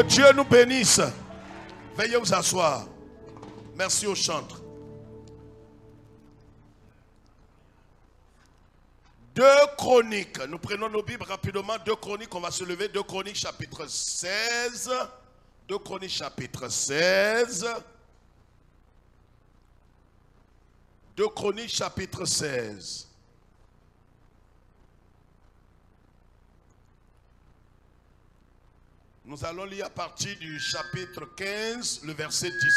Dieu nous bénisse. Veuillez vous asseoir. Merci au chantre. 2 Chroniques. Nous prenons nos Bibles rapidement. 2 Chroniques, on va se lever. 2 Chroniques chapitre 16. 2 Chroniques chapitre 16. 2 Chroniques chapitre 16. Nous allons lire à partir du chapitre 15, le verset 10.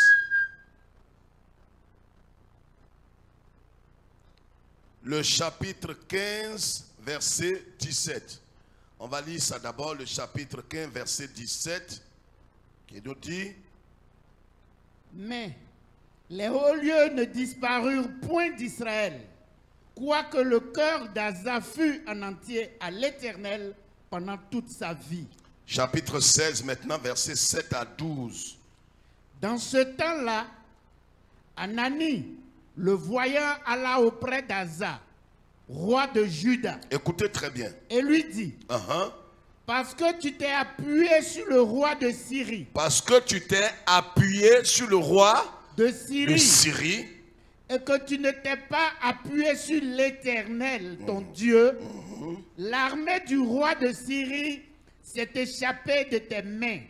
Le chapitre 15, verset 17. On va lire ça d'abord, le chapitre 15, verset 17, qui nous dit: Mais les hauts lieux ne disparurent point d'Israël, quoique le cœur d'Asa fût en entier à l'Éternel pendant toute sa vie. Chapitre 16 maintenant, versets 7 à 12. Dans ce temps-là, Anani, le voyant, alla auprès d'Asa, roi de Juda. Écoutez très bien. Et lui dit: Parce que tu t'es appuyé sur le roi de Syrie. Parce que tu t'es appuyé sur le roi de Syrie. Et que tu ne t'es pas appuyé sur l'Éternel, ton Dieu. L'armée du roi de Syrie s'est échappée de tes mains.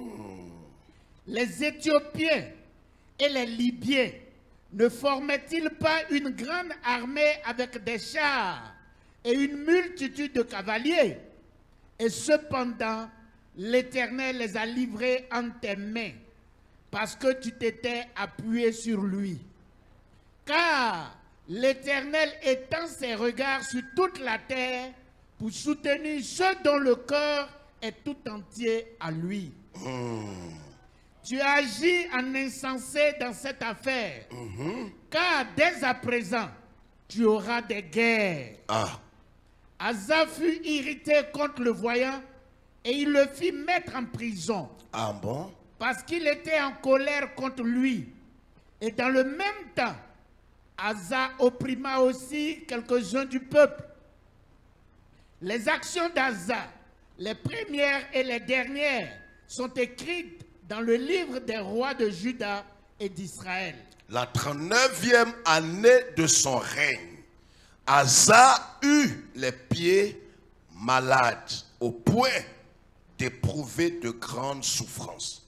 Les Éthiopiens et les Libyens ne formaient-ils pas une grande armée avec des chars et une multitude de cavaliers? Et cependant, l'Éternel les a livrés en tes mains, parce que tu t'étais appuyé sur lui. Car l'Éternel étend ses regards sur toute la terre pour soutenir ceux dont le cœur est tout entier à lui. Tu agis en insensé dans cette affaire, car dès à présent, tu auras des guerres. Asa fut irrité contre le voyant et il le fit mettre en prison. Ah bon? Parce qu'il était en colère contre lui. Et dans le même temps, Asa opprima aussi quelques-uns du peuple. Les actions d'Asa, les premières et les dernières, sont écrites dans le livre des rois de Juda et d'Israël. La 39e année de son règne, Asa eut les pieds malades au point d'éprouver de grandes souffrances.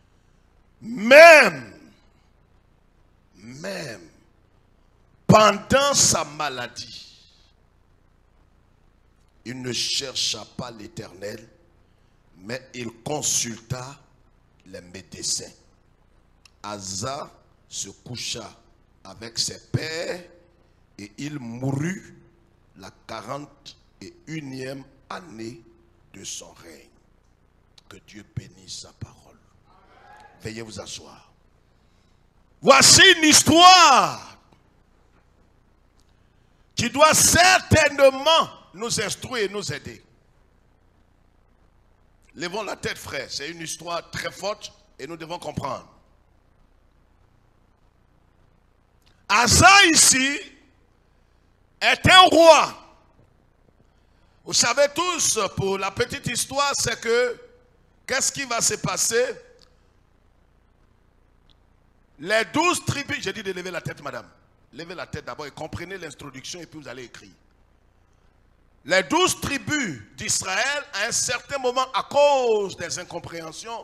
Même pendant sa maladie, il ne chercha pas l'Éternel, mais il consulta les médecins. Asa se coucha avec ses pères et il mourut la 41e année de son règne. Que Dieu bénisse sa parole. Veuillez vous asseoir. Voici une histoire qui doit certainement nous instruire et nous aider. Levons la tête, frère. C'est une histoire très forte et nous devons comprendre. Asa ici est un roi. Vous savez tous, pour la petite histoire, c'est que qu'est-ce qui va se passer? Les 12 tribus, j'ai dit de lever la tête, madame. Levez la tête d'abord et comprenez l'introduction et puis vous allez écrire. Les 12 tribus d'Israël, à un certain moment, à cause des incompréhensions,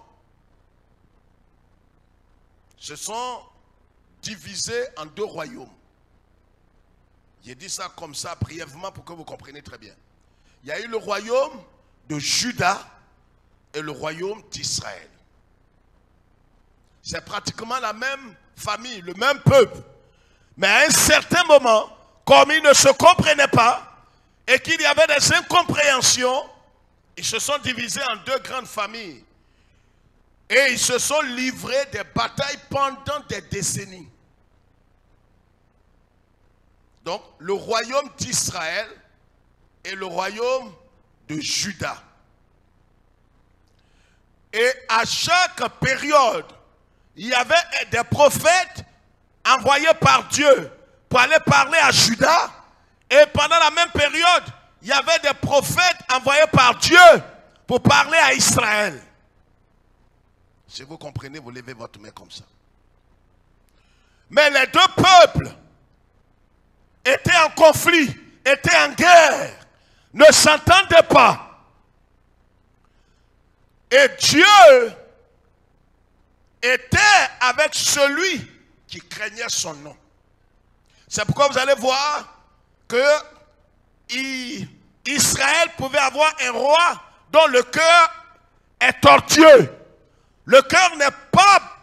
se sont divisées en 2 royaumes. J'ai dit ça comme ça brièvement pour que vous compreniez très bien. Il y a eu le royaume de Juda et le royaume d'Israël. C'est pratiquement la même famille, le même peuple. Mais à un certain moment, comme ils ne se comprenaient pas et qu'il y avait des incompréhensions, ils se sont divisés en 2 grandes familles. Et ils se sont livrés des batailles pendant des décennies. Donc, le royaume d'Israël et le royaume de Juda. Et à chaque période, il y avait des prophètes envoyés par Dieu pour aller parler à Juda. Et pendant la même période, il y avait des prophètes envoyés par Dieu pour parler à Israël. Si vous comprenez, vous levez votre main comme ça. Mais les deux peuples étaient en conflit, étaient en guerre, ne s'entendaient pas. Et Dieu était avec celui qui craignait son nom. C'est pourquoi vous allez voir que Israël pouvait avoir un roi dont le cœur est tortueux. Le cœur n'est pas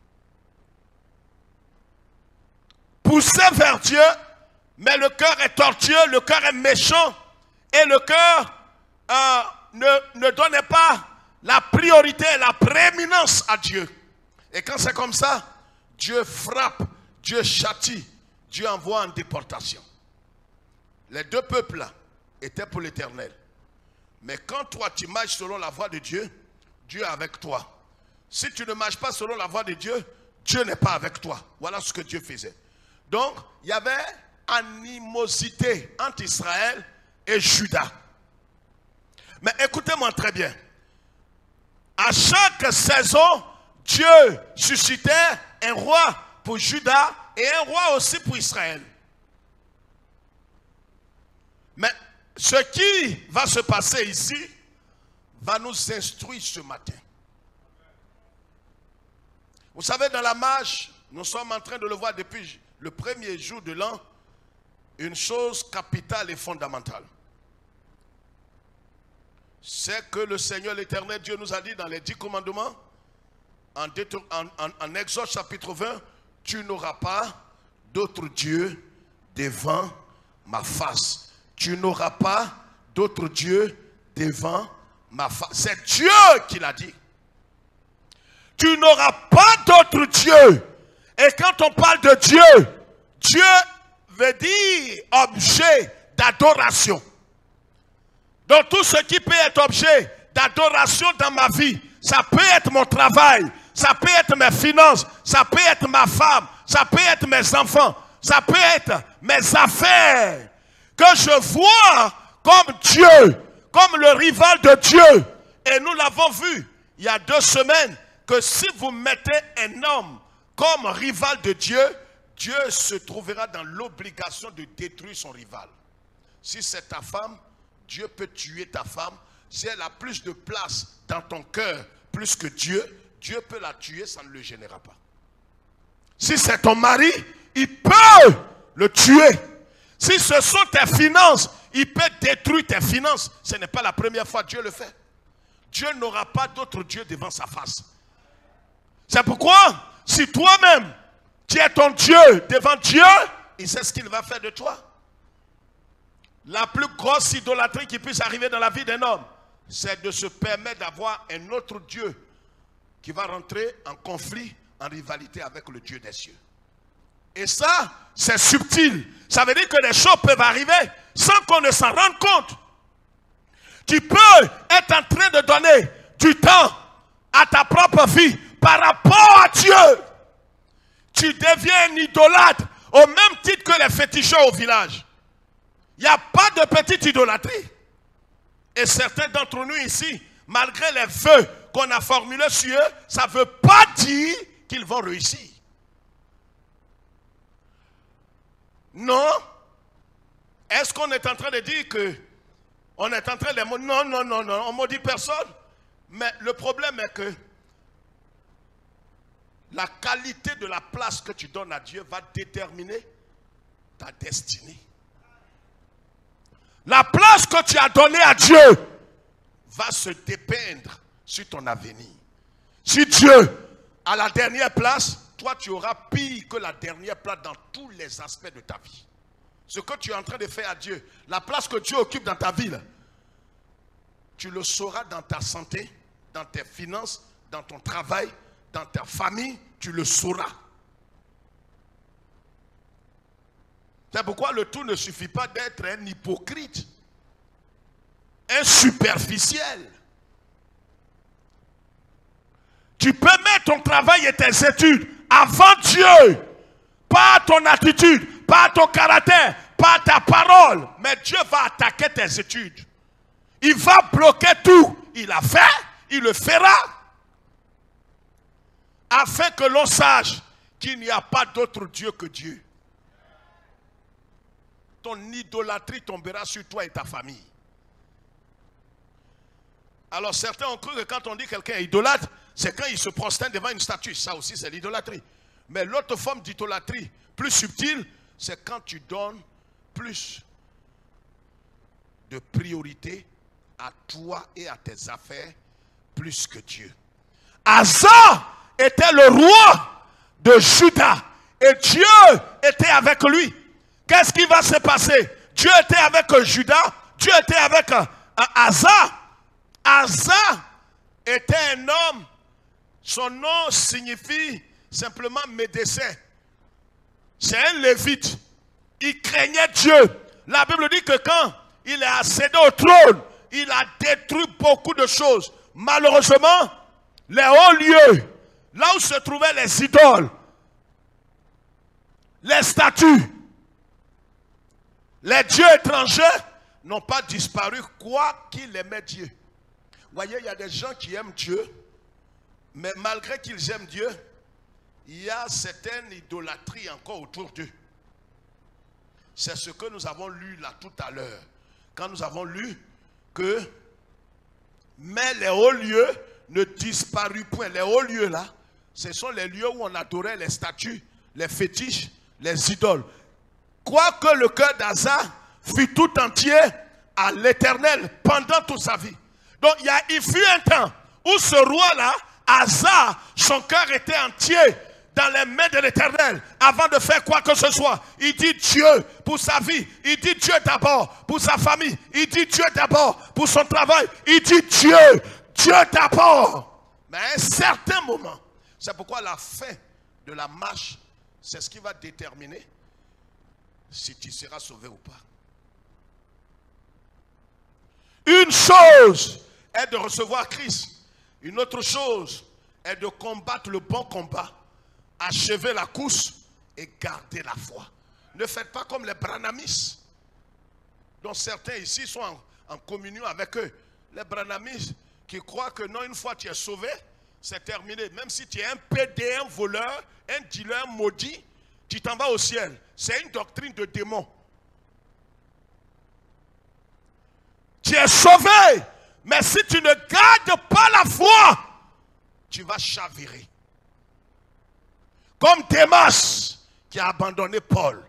poussé vers Dieu, mais le cœur est tortueux, le cœur est méchant et le cœur ne donnait pas la priorité, la prééminence à Dieu. Et quand c'est comme ça, Dieu frappe, Dieu châtie, Dieu envoie en déportation. Les deux peuples-là étaient pour l'Éternel. Mais quand toi tu marches selon la voie de Dieu, Dieu est avec toi. Si tu ne marches pas selon la voie de Dieu, Dieu n'est pas avec toi. Voilà ce que Dieu faisait. Donc, il y avait animosité entre Israël et Juda. Mais écoutez-moi très bien. À chaque saison, Dieu suscitait un roi pour Juda et un roi aussi pour Israël. Mais ce qui va se passer ici va nous instruire ce matin. Vous savez, dans la marche, nous sommes en train de le voir depuis le premier jour de l'an, une chose capitale et fondamentale. C'est que le Seigneur l'Éternel Dieu nous a dit dans les 10 commandements, en Exode chapitre 20, tu n'auras pas d'autre Dieu devant ma face. Tu n'auras pas d'autre Dieu devant ma face. C'est Dieu qui l'a dit. Tu n'auras pas d'autre Dieu. Et quand on parle de Dieu, Dieu veut dire objet d'adoration. Donc tout ce qui peut être objet d'adoration dans ma vie, ça peut être mon travail, ça peut être mes finances, ça peut être ma femme, ça peut être mes enfants, ça peut être mes affaires, que je vois comme Dieu, comme le rival de Dieu. Et nous l'avons vu il y a 2 semaines, que si vous mettez un homme comme rival de Dieu, Dieu se trouvera dans l'obligation de détruire son rival. Si c'est ta femme, Dieu peut tuer ta femme. Si elle a plus de place dans ton cœur, plus que Dieu, Dieu peut la tuer, ça ne le gênera pas. Si c'est ton mari, il peut le tuer. Si ce sont tes finances, il peut détruire tes finances. Ce n'est pas la première fois que Dieu le fait. Dieu n'aura pas d'autre Dieu devant sa face. C'est pourquoi, si toi-même, tu es ton Dieu devant Dieu, il sait ce qu'il va faire de toi. La plus grosse idolâtrie qui puisse arriver dans la vie d'un homme, c'est de se permettre d'avoir un autre Dieu qui va rentrer en conflit, en rivalité avec le Dieu des cieux. Et ça, c'est subtil. Ça veut dire que les choses peuvent arriver sans qu'on ne s'en rende compte. Tu peux être en train de donner du temps à ta propre vie par rapport à Dieu. Tu deviens un idolâtre au même titre que les féticheurs au village. Il n'y a pas de petite idolâtrie. Et certains d'entre nous ici, malgré les vœux qu'on a formulés sur eux, ça ne veut pas dire qu'ils vont réussir. Non. Est-ce qu'on est en train de dire que on est en train de... Non, non, non, non, on ne maudit personne. Mais le problème est que la qualité de la place que tu donnes à Dieu va déterminer ta destinée. La place que tu as donnée à Dieu va se dépeindre sur ton avenir. Si Dieu a la dernière place, toi tu auras pire que la dernière place dans tous les aspects de ta vie. Ce que tu es en train de faire à Dieu, la place que Dieu occupe dans ta vie, là, tu le sauras dans ta santé, dans tes finances, dans ton travail, dans ta famille, tu le sauras. C'est pourquoi le tout ne suffit pas d'être un hypocrite, un superficiel. Tu peux mettre ton travail et tes études avant Dieu, pas ton attitude, pas ton caractère, pas ta parole, mais Dieu va attaquer tes études. Il va bloquer tout. Il a fait, il le fera. afin que l'on sache qu'il n'y a pas d'autre Dieu que Dieu. Ton idolâtrie tombera sur toi et ta famille. Alors certains ont cru que quand on dit quelqu'un est idolâtre, c'est quand il se prosterne devant une statue. Ça aussi c'est l'idolâtrie. Mais l'autre forme d'idolâtrie, plus subtile, c'est quand tu donnes plus de priorité à toi et à tes affaires plus que Dieu. Asa était le roi de Juda et Dieu était avec lui. Qu'est-ce qui va se passer? Dieu était avec Juda, Dieu était avec Asa. Asa était un homme, son nom signifie simplement médecin. C'est un lévite. Il craignait Dieu. La Bible dit que quand il est accédé au trône, il a détruit beaucoup de choses. Malheureusement, les hauts lieux, là où se trouvaient les idoles, les statues, les dieux étrangers n'ont pas disparu, quoi qu'il aimait Dieu. Vous voyez, il y a des gens qui aiment Dieu, mais malgré qu'ils aiment Dieu, il y a certaines idolâtries encore autour d'eux. C'est ce que nous avons lu là tout à l'heure. Quand nous avons lu que, mais les hauts lieux ne disparurent point. Les hauts lieux là, ce sont les lieux où on adorait les statues, les fétiches, les idoles. Quoique le cœur d'Asa fut tout entier à l'Éternel pendant toute sa vie. Donc il fut un temps où ce roi-là, Asa, son cœur était entier dans les mains de l'Éternel avant de faire quoi que ce soit. Il dit Dieu pour sa vie. Il dit Dieu d'abord pour sa famille. Il dit Dieu d'abord pour son travail. Il dit Dieu d'abord. Mais à un certain moment, c'est pourquoi la fin de la marche, c'est ce qui va déterminer si tu seras sauvé ou pas. Une chose est de recevoir Christ. Une autre chose est de combattre le bon combat, achever la course et garder la foi. Ne faites pas comme les Branamis, dont certains ici sont en communion avec eux. Les Branamis qui croient que non, une fois tu es sauvé, c'est terminé. Même si tu es un PD, un voleur, un dealer maudit, tu t'en vas au ciel. C'est une doctrine de démon. Tu es sauvé, mais si tu ne gardes pas la foi, tu vas chavirer. Comme Démas qui a abandonné Paul.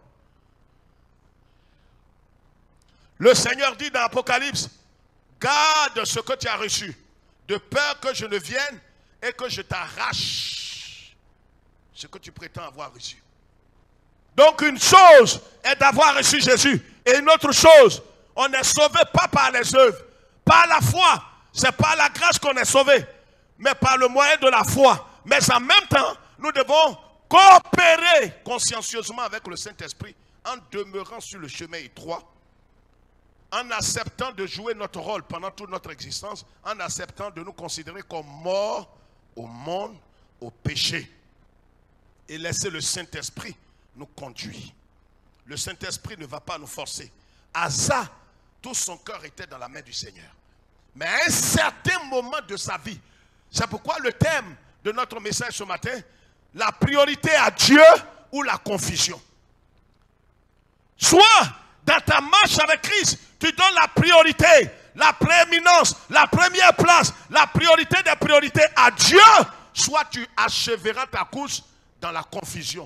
Le Seigneur dit dans l'Apocalypse, garde ce que tu as reçu, de peur que je ne vienne et que je t'arrache ce que tu prétends avoir reçu. Donc une chose est d'avoir reçu Jésus, et une autre chose, on est sauvé pas par les œuvres, par la foi. C'est par la grâce qu'on est sauvé, mais par le moyen de la foi. Mais en même temps, nous devons coopérer consciencieusement avec le Saint-Esprit en demeurant sur le chemin étroit, en acceptant de jouer notre rôle pendant toute notre existence, en acceptant de nous considérer comme morts au monde, au péché, et laisser le Saint-Esprit nous conduire. Le Saint-Esprit ne va pas nous forcer. Asa, tout son cœur était dans la main du Seigneur. Mais à un certain moment de sa vie, c'est pourquoi le thème de notre message ce matin, la priorité à Dieu ou la confusion. Soit dans ta marche avec Christ, tu donnes la priorité, la prééminence, la première place, la priorité des priorités à Dieu, soit tu acheveras ta course dans la confusion.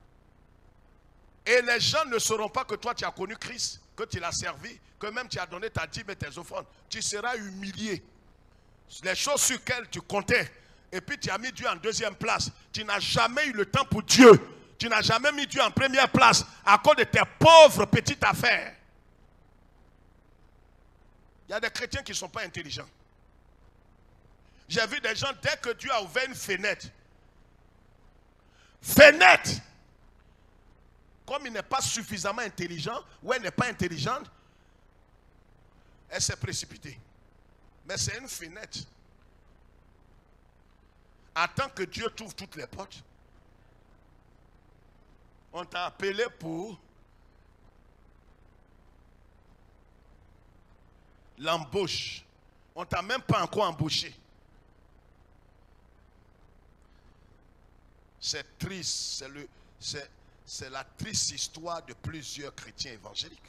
Et les gens ne sauront pas que toi tu as connu Christ, que tu l'as servi, que même tu as donné ta dîme et tes offrandes. Tu seras humilié. Les choses sur lesquelles tu comptais, et puis tu as mis Dieu en deuxième place. Tu n'as jamais eu le temps pour Dieu. Tu n'as jamais mis Dieu en première place à cause de tes pauvres petites affaires. Il y a des chrétiens qui ne sont pas intelligents. J'ai vu des gens, dès que Dieu a ouvert une fenêtre, comme il n'est pas suffisamment intelligent, ou elle n'est pas intelligente, elle s'est précipitée. Mais c'est une fenêtre. Attends que Dieu t'ouvre toutes les portes. On t'a appelé pour l'embauche. On ne t'a même pas encore embauché. C'est triste, c'est la triste histoire de plusieurs chrétiens évangéliques.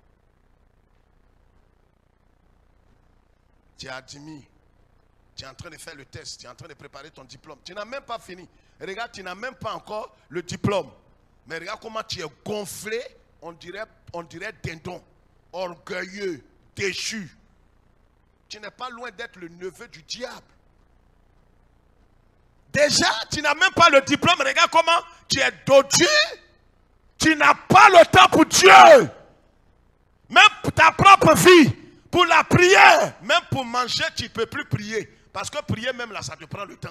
Tu es admis, tu es en train de faire le test, tu es en train de préparer ton diplôme. Tu n'as même pas fini. Regarde, tu n'as même pas encore le diplôme. Mais regarde comment tu es gonflé, on dirait dindon, orgueilleux, déchu. Tu n'es pas loin d'être le neveu du diable. Déjà, tu n'as même pas le diplôme. Regarde comment tu es dodu. Tu n'as pas le temps pour Dieu. Même pour ta propre vie. Pour la prière. Même pour manger, tu ne peux plus prier. Parce que prier même là, ça te prend le temps.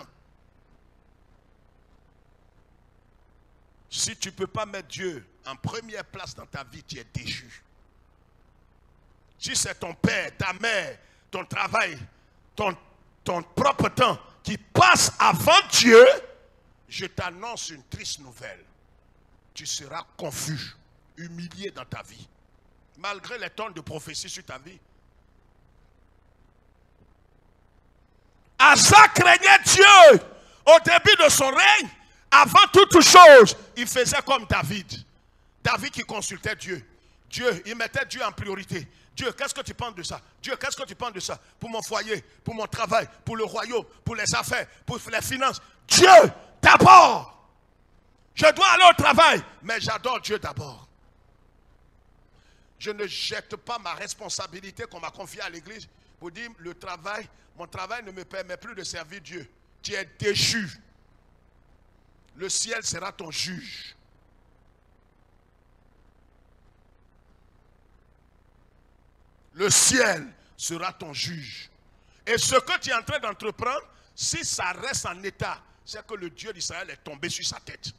Si tu ne peux pas mettre Dieu en première place dans ta vie, tu es déchu. Si c'est ton père, ta mère, ton travail, ton propre temps qui passe avant Dieu, je t'annonce une triste nouvelle. Tu seras confus, humilié dans ta vie. Malgré les tonnes de prophéties sur ta vie. Asa craignait Dieu au début de son règne. Avant toute chose, il faisait comme David. David qui consultait Dieu. Dieu, il mettait Dieu en priorité. Dieu, qu'est-ce que tu penses de ça? Dieu, qu'est-ce que tu penses de ça? Pour mon foyer, pour mon travail, pour le royaume, pour les affaires, pour les finances. Dieu, d'abord. Je dois aller au travail, mais j'adore Dieu d'abord. Je ne jette pas ma responsabilité qu'on m'a confiée à l'église pour dire le travail, mon travail ne me permet plus de servir Dieu. Tu es déchu. Le ciel sera ton juge. Le ciel sera ton juge. Et ce que tu es en train d'entreprendre, si ça reste en état, c'est que le Dieu d'Israël est tombé sur sa tête.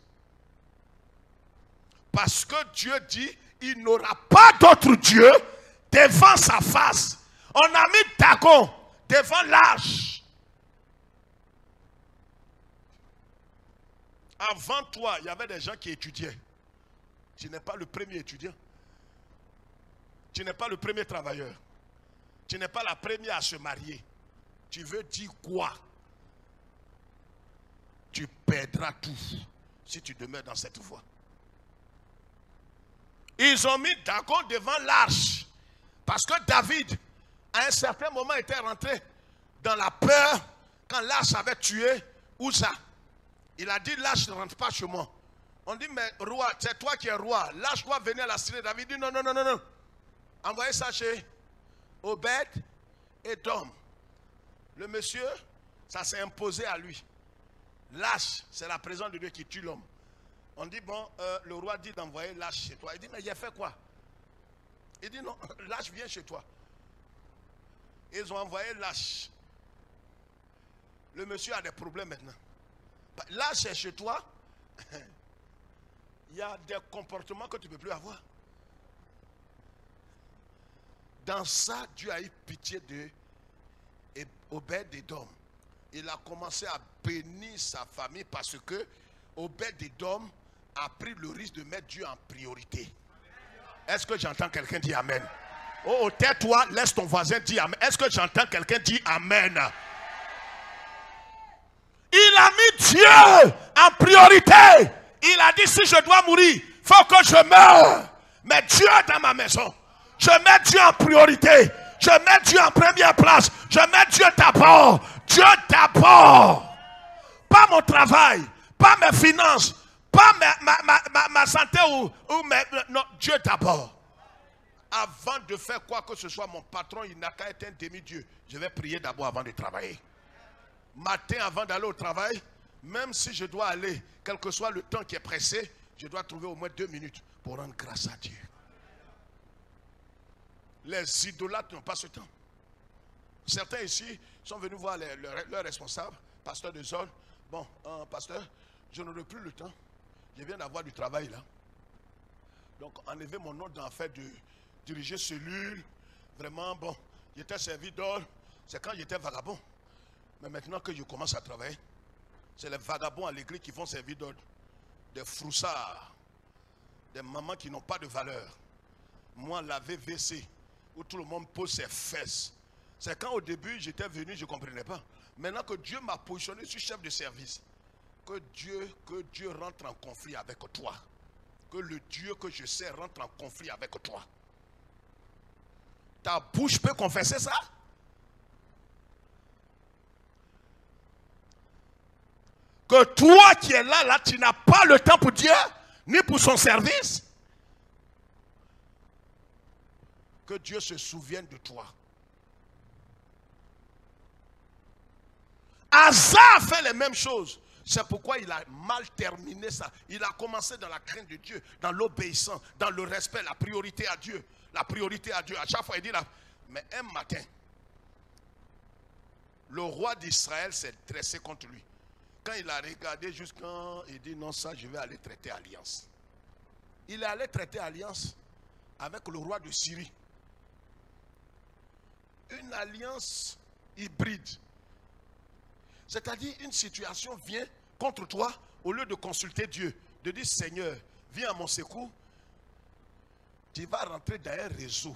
Parce que Dieu dit, il n'aura pas d'autre Dieu devant sa face. On a mis Dagon devant l'arche. Avant toi, il y avait des gens qui étudiaient. Tu n'es pas le premier étudiant. Tu n'es pas le premier travailleur. Tu n'es pas la première à se marier. Tu veux dire quoi? Tu perdras tout si tu demeures dans cette voie. Ils ont mis Dagon devant l'arche. Parce que David, à un certain moment, était rentré dans la peur quand l'arche avait tué Uza. Il a dit, l'arche ne rentre pas chez moi. On dit, mais roi, c'est toi qui es roi. L'arche doit venir à la cité. David dit, non, non, non, non, non. Envoyez ça chez Obed et Dom. Le monsieur, ça s'est imposé à lui. L'arche, c'est la présence de Dieu qui tue l'homme. On dit, bon, le roi dit d'envoyer l'arche chez toi. Il dit, mais il a fait quoi? Il dit, non, l'arche vient chez toi. Ils ont envoyé l'arche. Le monsieur a des problèmes maintenant. L'arche est chez toi. Il y a des comportements que tu ne peux plus avoir. Dans ça, Dieu a eu pitié de Obed-Édom. Il a commencé à bénir sa famille parce que Obed-Édom a pris le risque de mettre Dieu en priorité. Est-ce que j'entends quelqu'un dire Amen? Oh, tais-toi, laisse ton voisin dire Amen. Est-ce que j'entends quelqu'un dire Amen? Il a mis Dieu en priorité. Il a dit, si je dois mourir, il faut que je meure. Mais Dieu dans ma maison. Je mets Dieu en priorité. Je mets Dieu en première place. Je mets Dieu d'abord. Dieu d'abord. Pas mon travail. Pas mes finances. Pas ma santé non, Dieu d'abord. Avant de faire quoi que ce soit, mon patron, il n'a qu'à être un demi-dieu. Je vais prier d'abord avant de travailler. Matin, avant d'aller au travail, même si je dois aller, quel que soit le temps qui est pressé, je dois trouver au moins 2 minutes pour rendre grâce à Dieu. Les idolâtres n'ont pas ce temps. Certains ici sont venus voir leur responsable, pasteur de zone. Bon, pasteur, je n'aurai plus le temps. Je viens d'avoir du travail là. Donc, enlever mon nom d'en fait de diriger cellule. Vraiment, bon, j'étais servi d'or. C'est quand j'étais vagabond. Mais maintenant que je commence à travailler, c'est les vagabonds à l'église qui font servir d'ordre. Des froussards, des mamans qui n'ont pas de valeur. Moi, la VVC, où tout le monde pose ses fesses. C'est quand au début j'étais venu, je ne comprenais pas. Maintenant que Dieu m'a positionné sur chef de service, que Dieu rentre en conflit avec toi. Que le Dieu que je sais rentre en conflit avec toi. Ta bouche peut confesser ça? Que toi qui es là, tu n'as pas le temps pour Dieu, ni pour son service. Que Dieu se souvienne de toi. Asa a fait les mêmes choses. C'est pourquoi il a mal terminé ça. Il a commencé dans la crainte de Dieu, dans l'obéissance, dans le respect, la priorité à Dieu. La priorité à Dieu. À chaque fois, il dit là. Mais un matin, le roi d'Israël s'est dressé contre lui. Quand il a regardé jusqu'à... Il dit non, ça, je vais aller traiter alliance. Il est allé traiter alliance avec le roi de Syrie. Une alliance hybride. C'est-à-dire une situation vient contre toi, au lieu de consulter Dieu, de dire Seigneur, viens à mon secours, tu vas rentrer dans un réseau.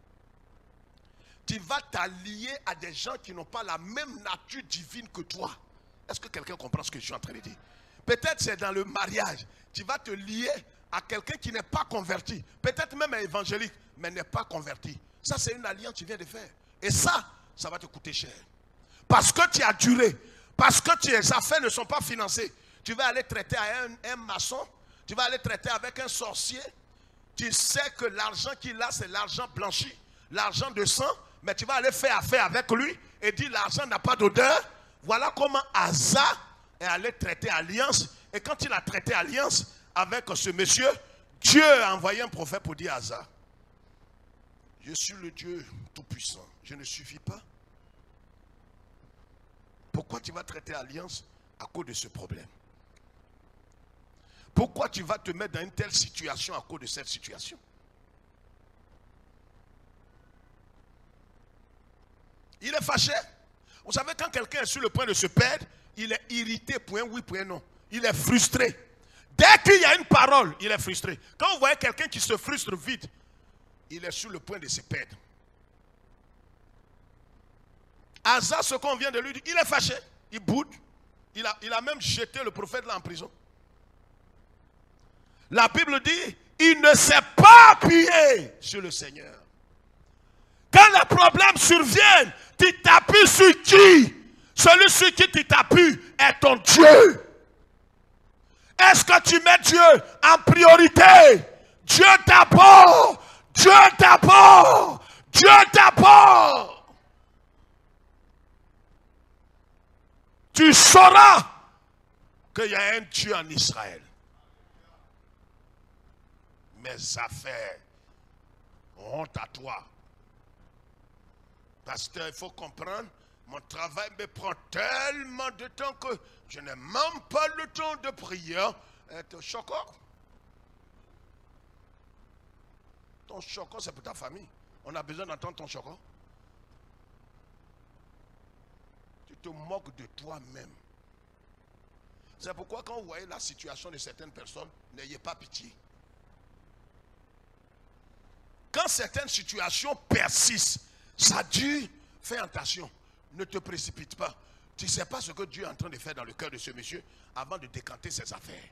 Tu vas t'allier à des gens qui n'ont pas la même nature divine que toi. Est-ce que quelqu'un comprend ce que je suis en train de dire? Peut-être c'est dans le mariage. Tu vas te lier à quelqu'un qui n'est pas converti. Peut-être même un évangélique, mais n'est pas converti. Ça, c'est une alliance que tu viens de faire. Et ça va te coûter cher. Parce que tu as duré. Parce que tes affaires ne sont pas financées. Tu vas aller traiter à un maçon. Tu vas aller traiter avec un sorcier. Tu sais que l'argent qu'il a, c'est l'argent blanchi. L'argent de sang. Mais tu vas aller faire affaire avec lui. Et dire l'argent n'a pas d'odeur. Voilà comment Asa est allé traiter alliance. Et quand il a traité alliance avec ce monsieur, Dieu a envoyé un prophète pour dire à Asa, je suis le Dieu tout-puissant. Je ne suffis pas. Pourquoi tu vas traiter alliance à cause de ce problème? Pourquoi tu vas te mettre dans une telle situation à cause de cette situation? Il est fâché. Vous savez, quand quelqu'un est sur le point de se perdre, il est irrité pour un oui, pour un non. Il est frustré. Dès qu'il y a une parole, il est frustré. Quand vous voyez quelqu'un qui se frustre vite, il est sur le point de se perdre. Asa, ce qu'on vient de lui dire, il est fâché, il boude. Il a même jeté le prophète là en prison. La Bible dit, il ne s'est pas appuyé sur le Seigneur. Quand le problème survient, tu t'appuies sur qui? Celui sur qui tu t'appuies est ton Dieu. Est-ce que tu mets Dieu en priorité? Dieu d'abord. Dieu d'abord. Dieu d'abord. Tu sauras qu'il y a un Dieu en Israël. Mes affaires, honte à toi. Pasteur, il faut comprendre, mon travail me prend tellement de temps que je n'ai même pas le temps de prier. Ton choco. Ton choco, c'est pour ta famille. On a besoin d'entendre ton choco. Tu te moques de toi-même. C'est pourquoi quand vous voyez la situation de certaines personnes, n'ayez pas pitié. Quand certaines situations persistent, ça dure, fais attention, ne te précipite pas. Tu ne sais pas ce que Dieu est en train de faire dans le cœur de ce monsieur avant de décanter ses affaires.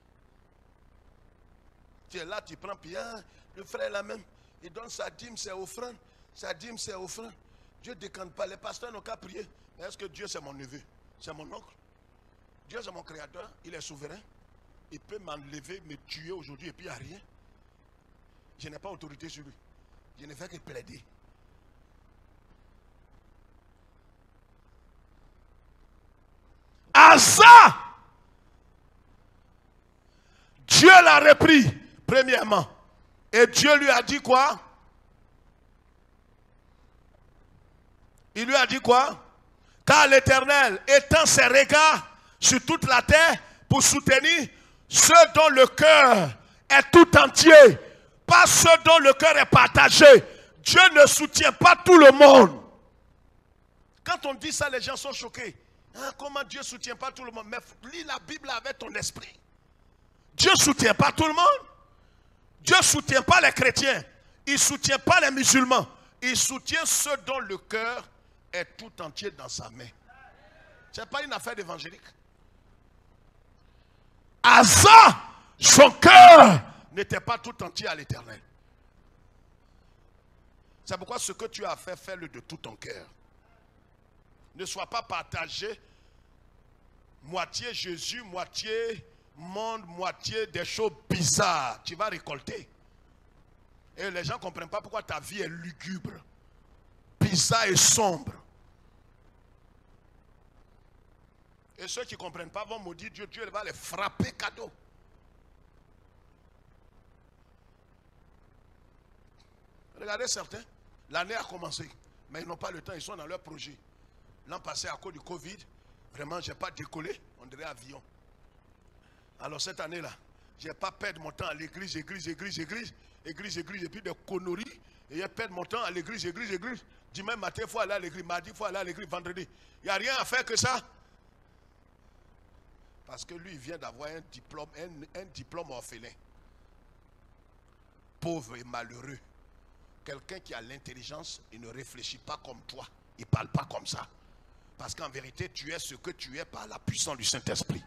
Tu es là, tu prends, puis le frère là même, il donne sa dîme, c'est offrande. Sa dîme, c'est offrande. Dieu ne décante pas, les pasteurs n'ont qu'à prier. Mais est-ce que Dieu c'est mon neveu? C'est mon oncle? Dieu c'est mon créateur, il est souverain. Il peut m'enlever, me tuer aujourd'hui et puis il n'y a rien. Je n'ai pas autorité sur lui. Je ne fais que plaider. Asa, Dieu l'a repris, premièrement. Et Dieu lui a dit quoi? Il lui a dit quoi? Car l'Éternel étend ses regards sur toute la terre pour soutenir ceux dont le cœur est tout entier, pas ceux dont le cœur est partagé. Dieu ne soutient pas tout le monde. Quand on dit ça, les gens sont choqués. Ah, comment Dieu ne soutient pas tout le monde? Mais lis la Bible avec ton esprit. Dieu ne soutient pas tout le monde. Dieu ne soutient pas les chrétiens. Il ne soutient pas les musulmans. Il soutient ceux dont le cœur est tout entier dans sa main. Ce n'est pas une affaire d'évangélique. Asa, son cœur n'était pas tout entier à l'Éternel. C'est pourquoi ce que tu as fait, fais-le de tout ton cœur. Ne sois pas partagé, moitié Jésus, moitié monde, moitié des choses bizarres. Tu vas récolter. Et les gens ne comprennent pas pourquoi ta vie est lugubre, bizarre et sombre. Et ceux qui ne comprennent pas vont maudire Dieu. Dieu va les frapper cadeau. Regardez certains, l'année a commencé, mais ils n'ont pas le temps, ils sont dans leur projet. L'an passé, à cause du Covid, vraiment, je n'ai pas décollé, on dirait avion. Alors cette année-là, je n'ai pas perdu mon temps à l'église, et puis des conneries. Et je perds mon temps à l'église. Dimanche matin, il faut aller à l'église, mardi, il faut aller à l'église, vendredi. Il n'y a rien à faire que ça. Parce que lui, il vient d'avoir un diplôme orphelin. Pauvre et malheureux. Quelqu'un qui a l'intelligence, il ne réfléchit pas comme toi. Il ne parle pas comme ça. Parce qu'en vérité, tu es ce que tu es par la puissance du Saint-Esprit.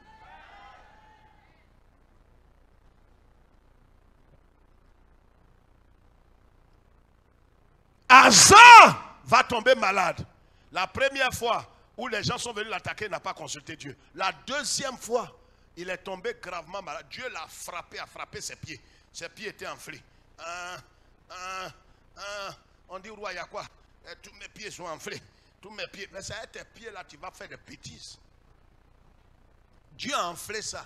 Asa va tomber malade. La première fois où les gens sont venus l'attaquer, il n'a pas consulté Dieu. La deuxième fois, il est tombé gravement malade. Dieu l'a frappé, a frappé ses pieds. Ses pieds étaient enflés. On dit, roi, il y a quoi? Tous mes pieds sont enflés. Tous mes pieds. Mais c'est avec tes pieds là, tu vas faire des bêtises. Dieu a enflé ça.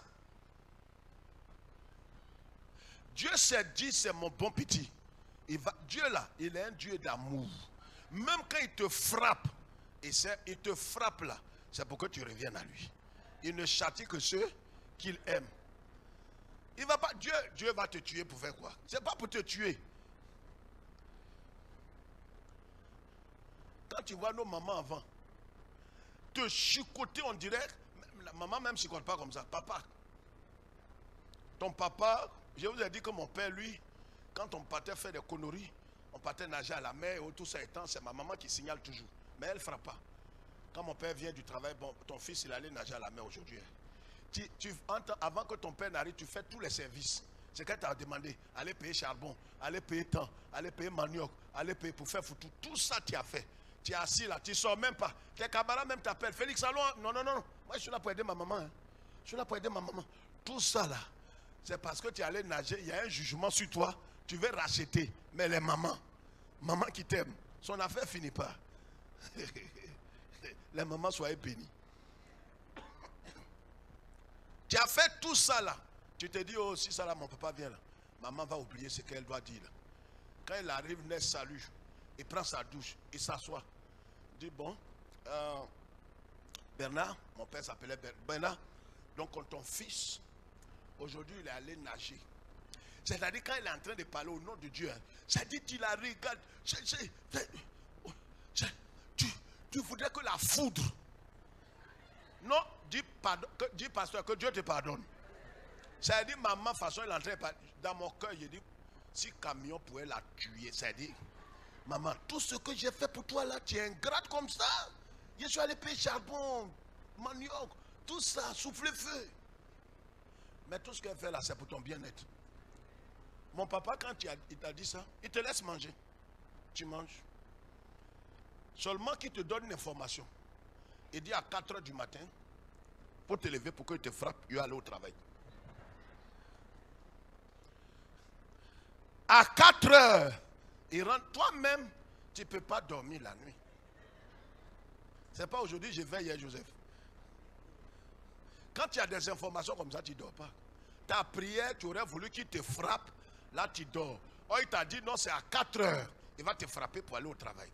Dieu s'est dit, c'est mon bon petit. Dieu là, il est un Dieu d'amour. Même quand il te frappe, il te frappe là, c'est pour que tu reviennes à lui. Il ne châtie que ceux qu'il aime. Il va pas, Dieu va te tuer pour faire quoi? C'est pas pour te tuer. Quand tu vois nos mamans avant, te chicoter, on dirait, la maman même ne chicote pas comme ça. Papa, ton papa, je vous ai dit que mon père, lui, quand on partait faire des conneries, on partait nager à la mer, et tout ça étant, c'est ma maman qui signale toujours. Mais elle ne fera pas. Quand mon père vient du travail, bon, ton fils, il allait nager à la mer aujourd'hui. Avant que ton père n'arrive, tu fais tous les services. C'est qu'elle t'a demandé, aller payer charbon, aller payer temps, aller payer manioc, aller payer pour faire foutu. Tout ça, tu as fait. Tu es assis là, tu ne sors même pas. Tes camarades même t'appellent. Félix, allons. Non. Moi, je suis là pour aider ma maman. Hein. Je suis là pour aider ma maman. Tout ça là, c'est parce que tu es allé nager. Il y a un jugement sur toi. Tu veux racheter. Mais les mamans qui t'aiment, son affaire finit pas. Les mamans, soyez bénies. Tu as fait tout ça là. Tu te dis, oh, si ça là, mon papa vient là. Maman va oublier ce qu'elle doit dire là. Quand il arrive, il salue. Il prend sa douche. Il s'assoit. Il dit, bon, Bernard, mon père s'appelait Bernard. Donc, ton fils, aujourd'hui, il est allé nager. C'est-à-dire, quand il est en train de parler au nom de Dieu, c'est-à-dire qu'il la regarde. Tu voudrais que la foudre. Non, dis pasteur, que Dieu te pardonne. C'est-à-dire, maman, façon, elle est en train de parler. Dans mon cœur, je dis, si camion pouvait la tuer, c'est-à-dire, maman, tout ce que j'ai fait pour toi là, tu es ingrate comme ça. Je suis allé payer charbon, manioc, tout ça, souffler feu. Mais tout ce qu'elle fait là, c'est pour ton bien-être. Mon papa, quand il t'a dit ça, il te laisse manger. Tu manges. Seulement qu'il te donne une information. Il dit à 4 h du matin, pour te lever, pour qu'il te frappe, il va aller au travail. À 4 h, il rentre. Toi-même, tu ne peux pas dormir la nuit. Ce n'est pas aujourd'hui, je veille hier, Joseph. Quand tu as des informations comme ça, tu ne dors pas. Ta prière, tu aurais voulu qu'il te frappe, là tu dors. Oh, il t'a dit non, c'est à 4 h. Il va te frapper pour aller au travail.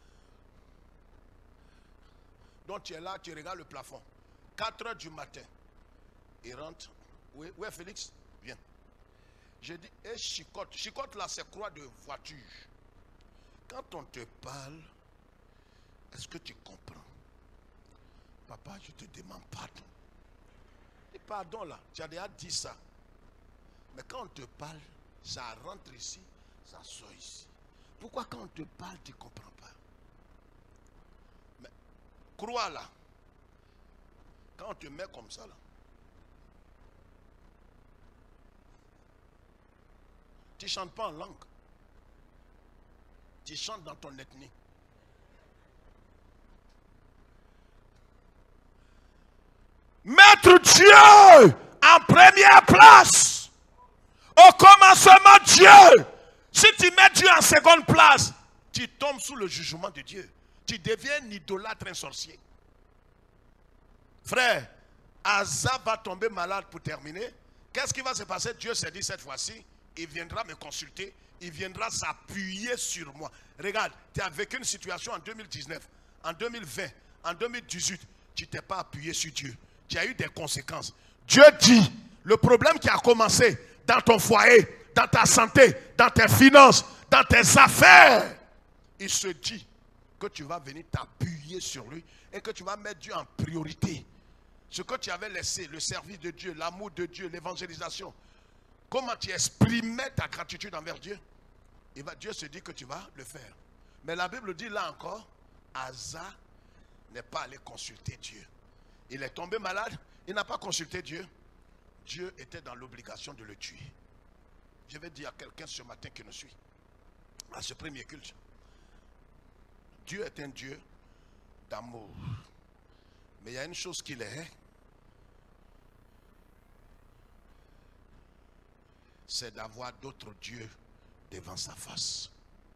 Donc tu es là, tu regardes le plafond. 4 h du matin. Il rentre. Oui, où est Félix? Viens. Je dis, et chicote. Chicote là, c'est croix de voiture. Quand on te parle, est-ce que tu comprends? Papa, je te demande pardon. Et pardon là, tu as déjà dit ça. Mais quand on te parle, ça rentre ici, ça sort ici. Pourquoi quand on te parle, tu ne comprends pas? Mais croix là, quand on te met comme ça là, Tu ne chantes pas en langue. Tu chantes dans ton ethnie. Mettre Dieu en première place. Au commencement, Dieu. Si tu mets Dieu en seconde place, tu tombes sous le jugement de Dieu. Tu deviens un idolâtre, un sorcier. Frère, Asa va tomber malade pour terminer. Qu'est-ce qui va se passer? Dieu s'est dit cette fois-ci, il viendra me consulter, il viendra s'appuyer sur moi. Regarde, tu as vécu une situation en 2019, en 2020, en 2018, tu ne t'es pas appuyé sur Dieu. Tu as eu des conséquences. Dieu dit, le problème qui a commencé dans ton foyer, dans ta santé, dans tes finances, dans tes affaires, il se dit que tu vas venir t'appuyer sur lui et que tu vas mettre Dieu en priorité. Ce que tu avais laissé, le service de Dieu, l'amour de Dieu, l'évangélisation, comment tu exprimais ta gratitude envers Dieu, Dieu se dit que tu vas le faire. Mais la Bible dit là encore, Asa n'est pas allé consulter Dieu. Il est tombé malade, il n'a pas consulté Dieu. Dieu était dans l'obligation de le tuer. Je vais dire à quelqu'un ce matin qui nous suit, à ce premier culte, Dieu est un Dieu d'amour. Mais il y a une chose qu'il est, c'est d'avoir d'autres dieux devant sa face.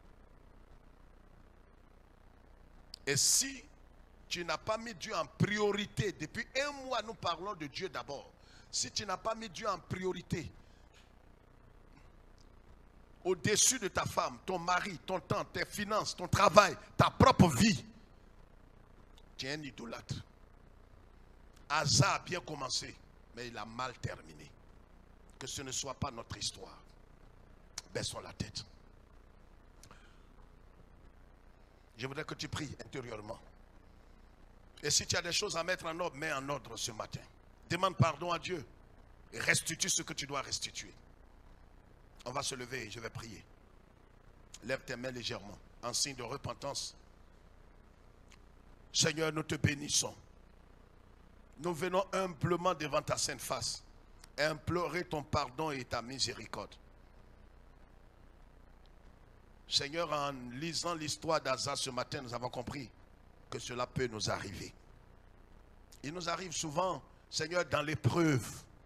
Et si tu n'as pas mis Dieu en priorité, depuis un mois nous parlons de Dieu d'abord. Si tu n'as pas mis Dieu en priorité, au-dessus de ta femme, ton mari, ton temps, tes finances, ton travail, ta propre vie, tu es un idolâtre. Asa a bien commencé, mais il a mal terminé. Que ce ne soit pas notre histoire. Baissons la tête. Je voudrais que tu pries intérieurement. Et si tu as des choses à mettre en ordre, mets en ordre ce matin. Demande pardon à Dieu et restitue ce que tu dois restituer. On va se lever et je vais prier. Lève tes mains légèrement en signe de repentance. Seigneur, nous te bénissons. Nous venons humblement devant ta sainte face, implorer ton pardon et ta miséricorde. Seigneur, en lisant l'histoire d'Asa ce matin, nous avons compris que cela peut nous arriver. Il nous arrive souvent, Seigneur, dans l'épreuve,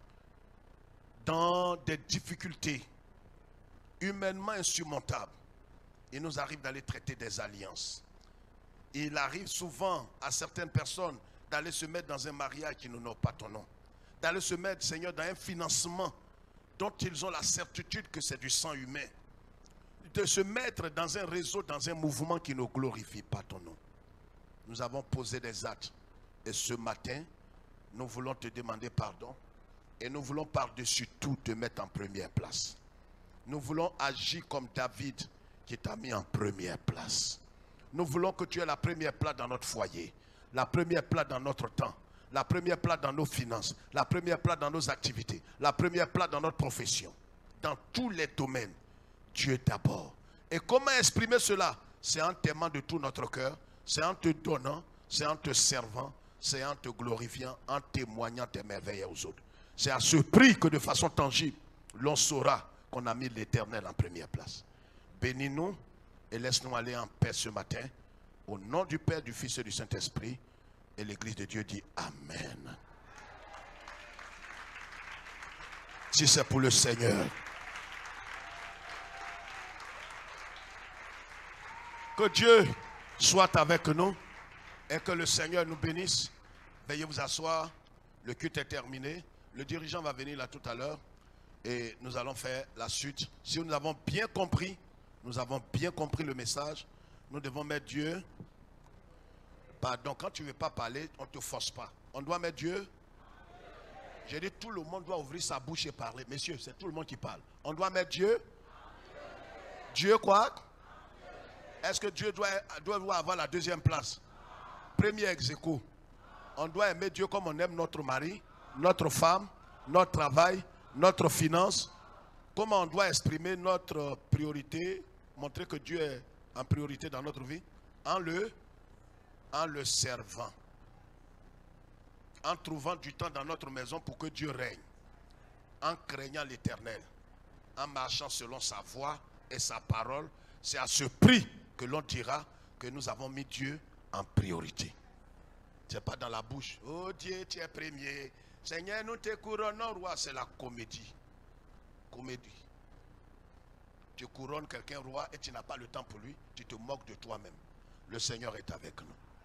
dans des difficultés humainement insurmontables. Il nous arrive d'aller traiter des alliances. Il arrive souvent à certaines personnes d'aller se mettre dans un mariage qui n'honore pas ton nom. D'aller se mettre, Seigneur, dans un financement dont ils ont la certitude que c'est du sang humain. De se mettre dans un réseau, dans un mouvement qui ne glorifie pas ton nom. Nous avons posé des actes. Et ce matin, nous voulons te demander pardon. Et nous voulons par-dessus tout te mettre en première place. Nous voulons agir comme David qui t'a mis en première place. Nous voulons que tu aies la première place dans notre foyer. La première place dans notre temps. La première place dans nos finances. La première place dans nos activités. La première place dans notre profession. Dans tous les domaines. Dieu d'abord. Et comment exprimer cela? C'est en t'aimant de tout notre cœur. C'est en te donnant. C'est en te servant. C'est en te glorifiant. En témoignant tes merveilles aux autres. C'est à ce prix que de façon tangible, l'on saura qu'on a mis l'Éternel en première place. Bénis-nous et laisse-nous aller en paix ce matin. Au nom du Père, du Fils et du Saint-Esprit. Et l'Église de Dieu dit Amen. Si c'est pour le Seigneur. Que Dieu soit avec nous et que le Seigneur nous bénisse. Veuillez vous asseoir. Le culte est terminé. Le dirigeant va venir là tout à l'heure et nous allons faire la suite. Si nous avons bien compris le message, nous devons mettre Dieu. Pardon, quand tu ne veux pas parler, on ne te force pas. On doit mettre Dieu. J'ai dit tout le monde doit ouvrir sa bouche et parler. Messieurs, c'est tout le monde qui parle. On doit mettre Dieu. Dieu quoi? Est-ce que Dieu doit avoir la deuxième place? Premier ex-aequo. On doit aimer Dieu comme on aime notre mari, notre femme, notre travail, notre finance. Comment on doit exprimer notre priorité, montrer que Dieu est en priorité dans notre vie? En le servant. En trouvant du temps dans notre maison pour que Dieu règne. En craignant l'Éternel. en marchant selon sa voie et sa parole, c'est à ce prix que l'on dira que nous avons mis Dieu en priorité. Ce n'est pas dans la bouche. Oh Dieu, tu es premier. Seigneur, nous te couronnons, roi. C'est la comédie. Comédie. Tu couronnes quelqu'un roi et tu n'as pas le temps pour lui. Tu te moques de toi-même. Le Seigneur est avec nous.